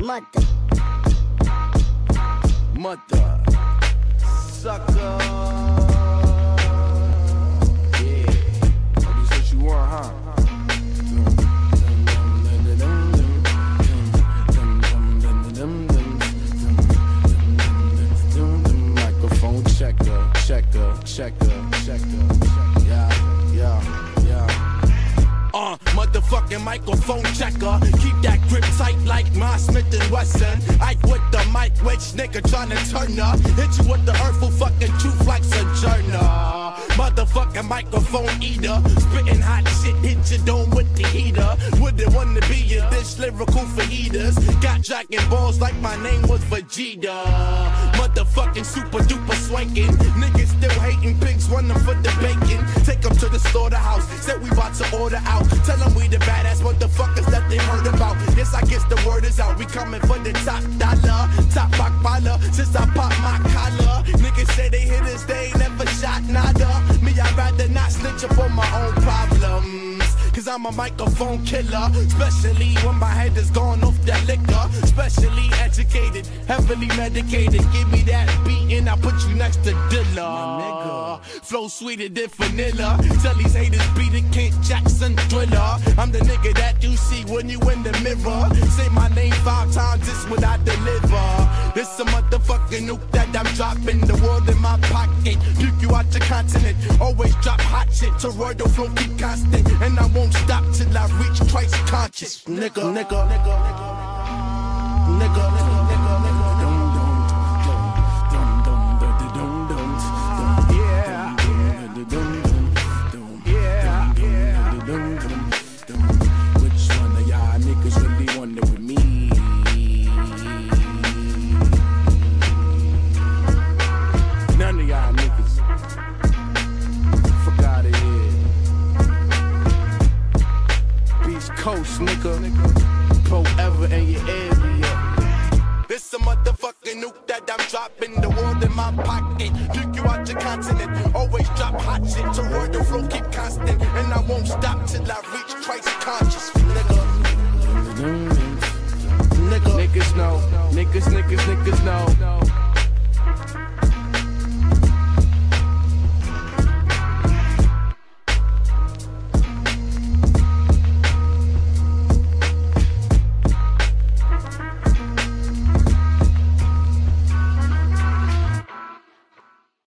Mother. Sucker. Yeah. Oh, this what you want, huh? Microphone checker. Yeah. Motherfucking microphone checker. Keep that grip tight like my Smith & Wesson. Ike with the mic, which nigga tryna turn up. Hit you with the hurtful fucking truth like Sojourner. Motherfucking microphone eater. Spitting hot shit, hit your dome with the heater. Wouldn't wanna be in this lyrical for eaters. Got dragon balls like my name was Vegeta. Motherfucking super duper swanking. Niggas still hating, pigs running for the bacon. Take them to the slaughterhouse, said we about to order out. Tell them we the badass motherfuckers that they heard about. Yes, I guess the word is out. We coming for the top dollar, top rock baller. Since I popped my collar, niggas say they hit us, they ain't never shot nada. Me, I'd rather not snitch up on my own problems. Cause I'm a microphone killer. Especially when my head is gone off that liquor. Especially educated, heavily medicated. Give me that beat and I'll put you next to Dilla. Flow sweeter than vanilla. Tell these haters beat it, Kent Jackson Thriller. I'm the nigga that you see when you in the mirror. Say my name 5 times, this what I deliver. This a motherfucking nuke that I'm dropping. The world in my pocket, puke you out your continent. Always drop hot shit, Toroidal flow keep constant. And I won't stop till I reach Christ conscious. Nigga. Which one of y'all niggas really want it with me? None of y'all niggas. Fuck out of here. Beach Coast, nigga. Forever in your area. This a motherfucking nuke that I'm dropping. The world in my pocket. Puke you out your continent. Always drop hot shit. Toroidal flow keep constant. And I won't stop till I reach Christ conscious. Nigga. Niggas know. Niggas know.